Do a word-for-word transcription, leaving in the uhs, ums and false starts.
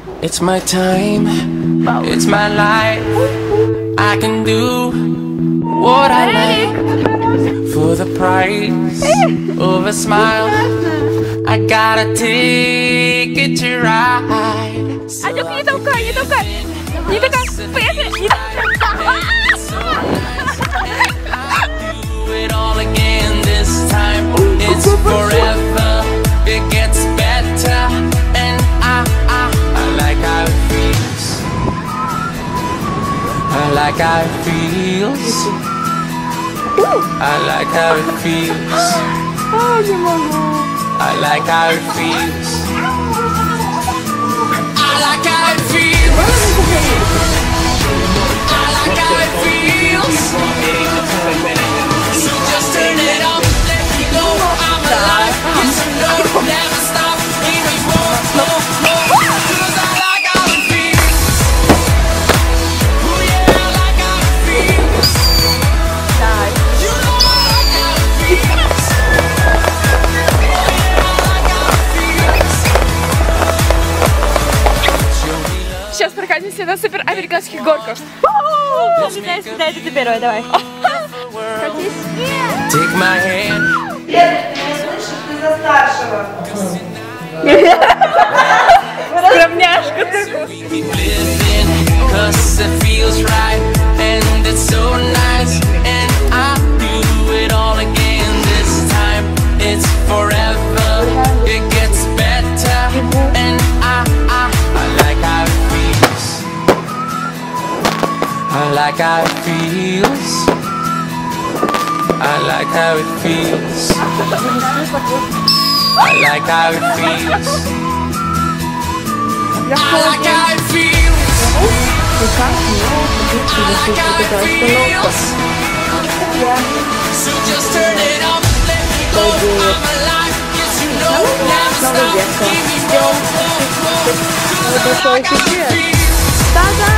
It's my time, it's my life. I can do what I like for the price of a smile. I gotta take it to ride. Анюк, не толкай, не толкай. Не толкай, поехали. Не толкай. It all again this time. It's forever. It gets better, and I, I, I like how it feels. I like how it feels. I like how it feels. I like how it feels. I like how it feels. I like how it feels. So just turn it up, let me go. I'm alive. Yes, I know. Never stop. Give me more, more, more. 'Cause I like how it feels. Oh yeah, I like how it feels. You know I like how it feels. Oh yeah, I like how it feels. Show me love. Сейчас прокатимся на супер американских горках. Дай ты первая, давай. Take my hand. Слышишь, ты за старшего. Скромняшка такой. Keep living, 'cause it feels right, and it's so nice, and I do it all again this time. It's forever, it gets better, and I, I, I like how it feels. I like how it feels. I like how it feels. I like how it feels. I like how it feels. I like how it feels. So just turn it up, let me go. I'm alive, yes you know. Never stop, give me more, more, more. 'Cause I like how it feels. Да-да.